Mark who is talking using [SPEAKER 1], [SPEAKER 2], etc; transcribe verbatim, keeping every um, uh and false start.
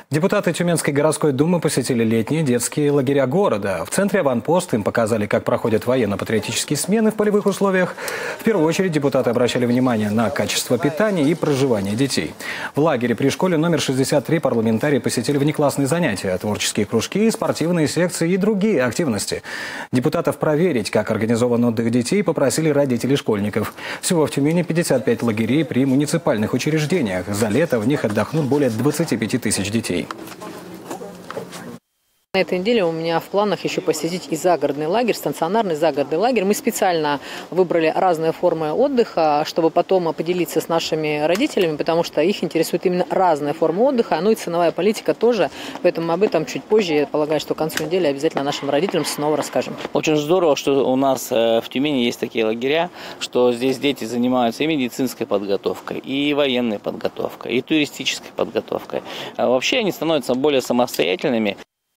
[SPEAKER 1] Депутаты Тюменской городской думы посетили летние детские лагеря города. В центре аванпост им показали, как проходят военно-патриотические смены в полевых условиях. В первую очередь депутаты обращали внимание на качество питания и проживания детей. В лагере при школе номер шестьдесят три парламентарии посетили внеклассные занятия, творческие кружки, спортивные секции и другие активности. Депутатов проверить, как организован отдых детей, попросили родители школьников. Всего в Тюмени пятьдесят пять лагерей при муниципальных учреждениях. За лето в них отдохнут более двадцати пяти тысяч детей.
[SPEAKER 2] На этой неделе у меня в планах еще посетить и загородный лагерь, стационарный загородный лагерь. Мы специально выбрали разные формы отдыха, чтобы потом поделиться с нашими родителями, потому что их интересует именно разная форма отдыха, ну и ценовая политика тоже. Поэтому об этом чуть позже, я полагаю, что к концу недели обязательно нашим родителям снова расскажем.
[SPEAKER 3] Очень здорово, что у нас в Тюмени есть такие лагеря, что здесь дети занимаются и медицинской подготовкой, и военной подготовкой, и туристической подготовкой. Вообще они становятся более самостоятельными.